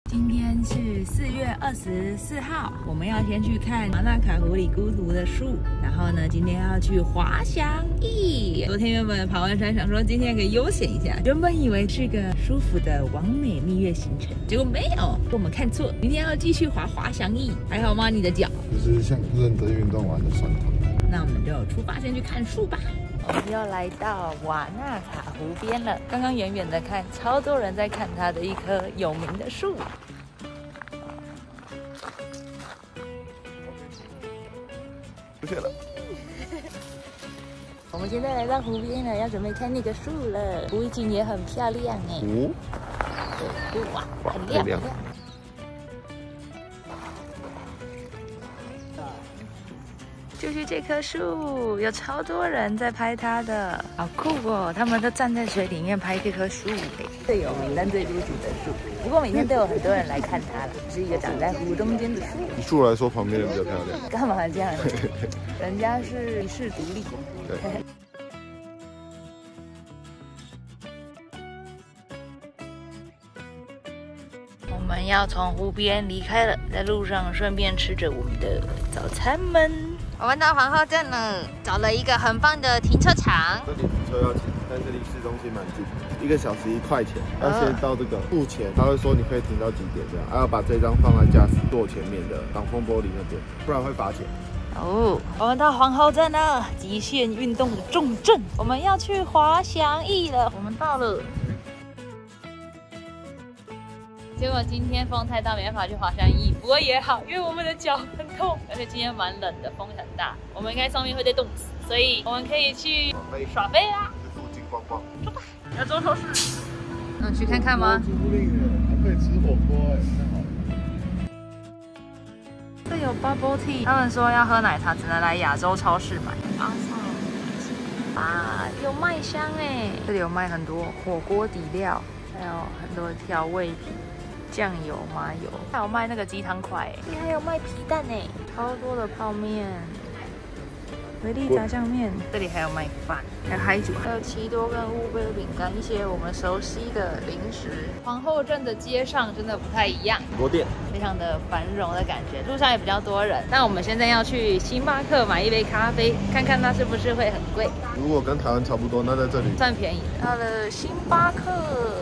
今天是4月24号，我们要先去看马纳卡湖里孤独的树，然后呢，今天要去滑翔翼。昨天原本爬完山，想说今天可以悠闲一下，原本以为是个舒服的完美蜜月行程，结果没有，我们看错，明天要继续滑翔翼，还好吗？你的脚？ 就是像认真运动完的酸痛。 那我们就出发，先去看树吧。我们又来到瓦纳卡湖边了。刚刚远远的看，超多人在看它的一棵有名的树。 出现了。 我们现在来到湖边了，要准备看那个树了。湖景也很漂亮哎。对，哇，很亮，很亮。就是这棵树，有超多人在拍它的，好酷哦！他们都站在水里面拍这棵树，最有名但最孤独的树。不过每天都有很多人来看它了，是一个长在湖中间的树。 以树来说，旁边的比较漂亮。 干嘛这样？人家是一世独立。 对。 我们要从湖边离开了，在路上顺便吃着我们的早餐们。我们到皇后镇了，找了一个很棒的停车场。 这里停车要钱，但这离市中心蛮近，1个小时1块钱。要先到这个付钱，他会说你可以停到几点这样，还要把这张放在驾驶座前面的挡风玻璃那边，不然会罚钱。哦， 我们到皇后镇了，极限运动的重镇，我们要去滑翔翼了。我们到了。结果今天风太大，没办法去滑翔翼。不过也好，因为我们的脚很痛，而且今天蛮冷的，风很大，我们应该上面会被冻死，所以我们可以去耍飞啦。 附近逛逛， 走吧。亚洲超市，去看看吗？ 租赁的，还可以吃火锅哎，太好了。 这有 bubble tea， 他们说要喝奶茶只能来亚洲超市买。啊，有麦香哎，这里有卖很多火锅底料，还有很多调味品。酱油、麻油，还有卖那个鸡汤块，这里还有卖皮蛋呢，超多的泡面，维力炸酱面，这里还有卖饭，还有海酒，还有奇多跟乌龟饼干，一些我们熟悉的零食。皇后镇的街上真的不太一样， 很多店， 非常的繁荣的感觉，路上也比较多人。那我们现在要去星巴克买一杯咖啡，看看它是不是会很贵。 如果跟台湾差不多，那在这里算便宜。到了星巴克。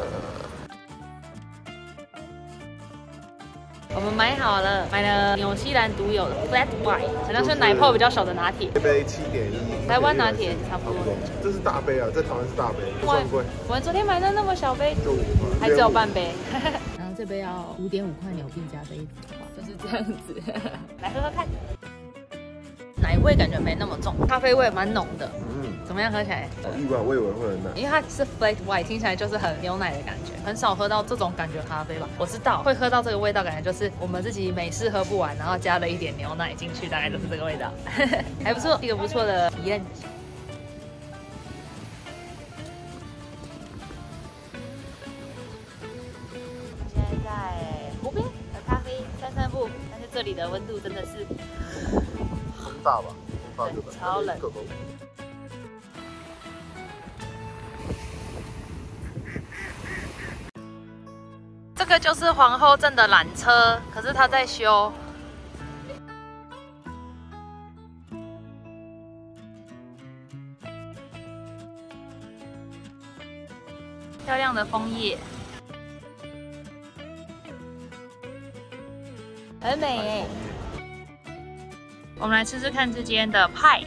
我们买好了，买了纽西兰独有的 Flat White， 好像是奶泡比较少的拿铁， 一杯7.1， 台湾拿铁差不多。 这是大杯啊，在台湾是大杯，不算贵。 我们昨天买的那么小杯， 就5块， 还只有半杯。然后这杯要5.5块纽币加杯子，就是这样子。来喝喝看，奶味感觉没那么重，咖啡味蛮浓的。怎么样喝起来？ 意外，我以为会很奶， 因为它是 Flat White， 听起来就是很牛奶的感觉，很少喝到这种感觉咖啡吧。我知道会喝到这个味道，感觉就是我们自己美式喝不完，然后加了一点牛奶进去，大概就是这个味道，还不错，一个不错的体验。现在在湖边喝咖啡、散步，但是这里的温度真的是很大吧？ 超冷。这个就是皇后镇的缆车，可是它在修。漂亮的枫叶，很美耶。我们来吃吃看这间的派。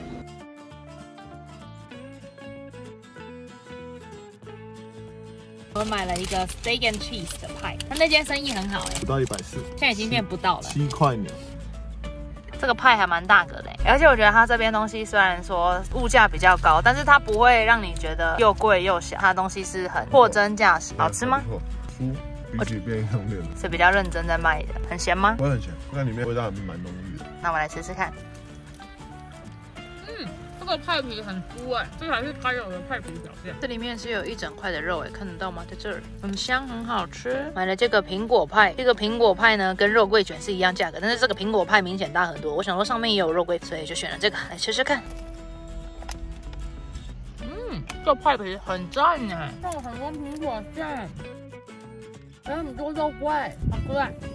我买了一个 steak and cheese 的派，它那间生意很好哎， 不到140， 现在已经变不到了 7块秒。 这个派还蛮大个的，而且我觉得它这边东西虽然说物价比较高，但是它不会让你觉得又贵又小，它的东西是很货真价实。好吃吗？ 比起便利商店是比较认真在卖的。很咸吗？ 不会很咸，那里面味道还蛮浓郁的。 那我来吃吃看。这个派皮很酥哎，这才是它有的派皮表现。这里面是有一整块的肉哎，看得到吗？在这儿，很香，很好吃。买了这个苹果派，这个苹果派呢跟肉桂卷是一样价格，但是这个苹果派明显大很多。我想说上面也有肉桂，所以就选了这个来吃吃看。这个派皮很赞哎，这个很多苹果酱。 还有很多肉桂，好贵。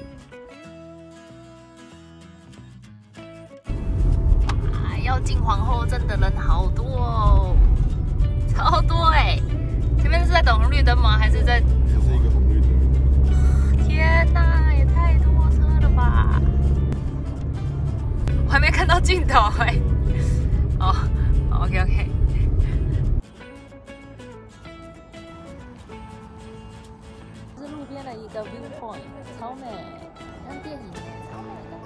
啊，要进皇后镇的人好多哦，超多哎！前面是在等红绿灯吗？还是在？ 这是一个红绿灯。 天哪，也太多车了吧！我还没看到尽头哎。哦 ，OK。是路边的一个 view point， 超美，像电影耶，超美的。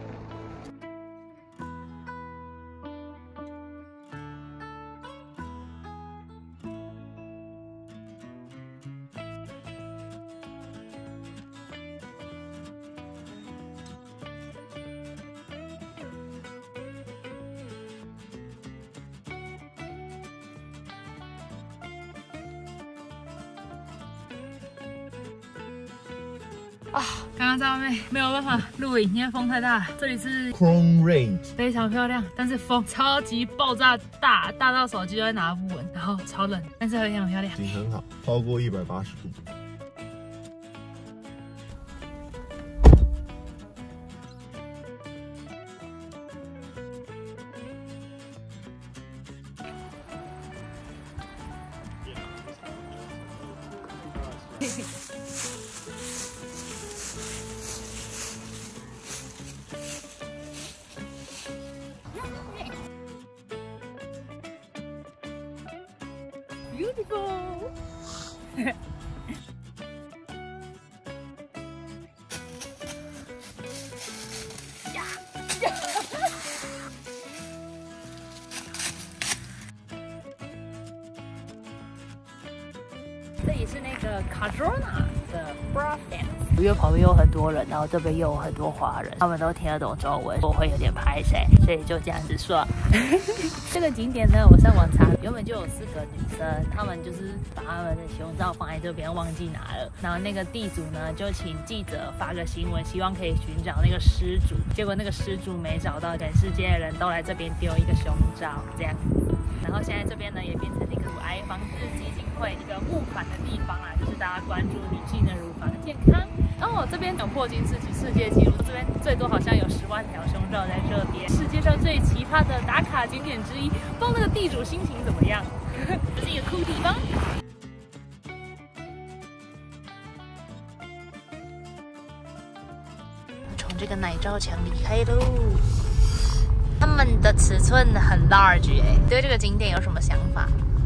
啊，刚刚在外面没有办法录影，因为风太大了。这里是 Chrome Range， 非常漂亮，但是风超级爆炸大，大到手机都会拿不稳，然后超冷，但是非常漂亮。 景很好，超过180度。 Beautiful 这里是那个 Cardrona 的 Bra Fans， 因为旁边有很多人，然后这边又有很多华人，他们都听得懂中文，我会有点拍谁，所以就这样子说。这个景点呢，我上网查，原本就有4个女生，她们就是把她们的胸罩放在这边，忘记拿了。然后那个地主呢，就请记者发个新闻，希望可以寻找那个失主。结果那个失主没找到，全世界的人都来这边丢一个胸罩，这样子。然后现在这边呢，也变成一个乳癌防治基金会一个募款的地方啦，就是大家关注女性的乳房健康。哦，这边有破金世界纪录，这边最多好像有10万条胸罩在这边，世界上最奇葩的打卡景点之一。不知道那个地主心情怎么样？这是一个酷地方。从这个奶罩墙离开喽。他们的尺寸很 large 哎，对这个景点有什么想法？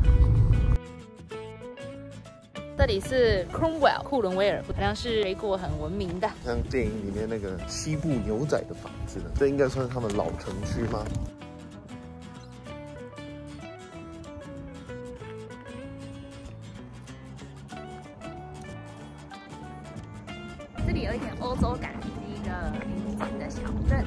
这里是 Cromwell 库伦威尔，好像是水果很闻名的， 像电影里面那个西部牛仔的房子呢，这应该算是他们老城区吗？ 这里有一点欧洲感，是一个宁静的小镇。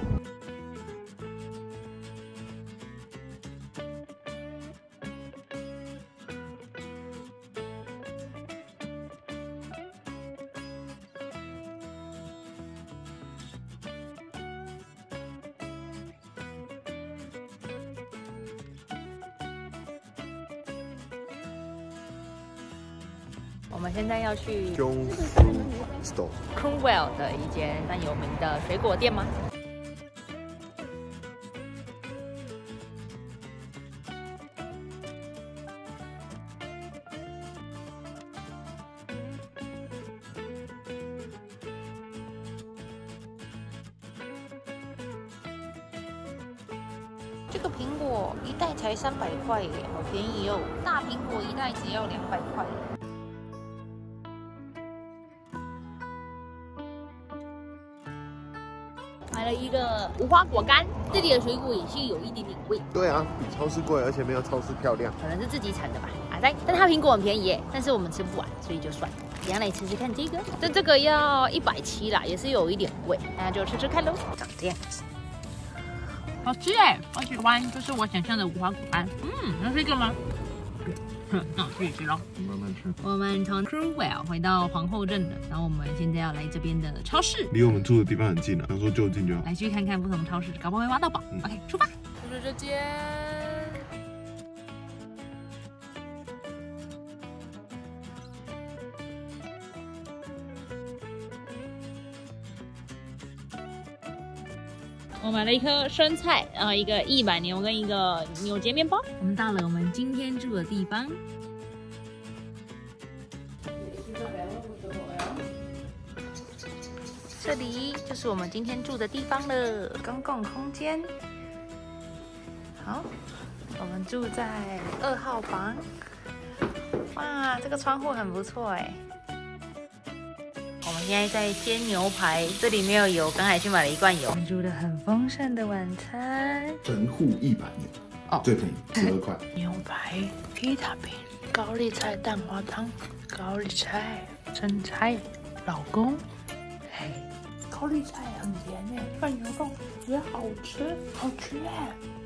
我们现在要去 Jung Fruit Store Cromwell 的一间蛮有名的水果店吗？这个苹果一袋才300块耶，好便宜哦！大苹果一袋只要200块。买了一个无花果干，这里的水果也是有一点点贵。 对啊，比超市贵，而且没有超市漂亮。 可能是自己产的吧。但它苹果很便宜耶，但是我们吃不完，所以就算了。等下来吃吃看这个，这个要170啦，也是有一点贵，那就吃吃看喽。长这样子，好吃哎，好喜欢，就是我想象的无花果干。那是一个吗？那我自己吃喽。 慢慢吃。 我们从 Cromwell 回到皇后镇了，然后我们现在要来这边的超市， 离我们住的地方很近啊，想说就近就好。 来去看看不同超市，搞不好会挖到宝。OK， 出发。就是这间。 我买了一颗生菜，然后一个意板牛跟一个纽结面包。我们到了我们今天住的地方。这里就是我们今天住的地方了，公共空间。好，我们住在2号房。哇，这个窗户很不错哎。我们现在在煎牛排，这里没有油，刚才去买了1罐油。煮的很丰盛的晚餐， 神户100年哦，最便宜12块。 牛排、披萨饼、高丽菜蛋花汤、高丽菜、生菜、老公。嘿，高丽菜很甜哎，拌牛肉也好吃，好吃哎。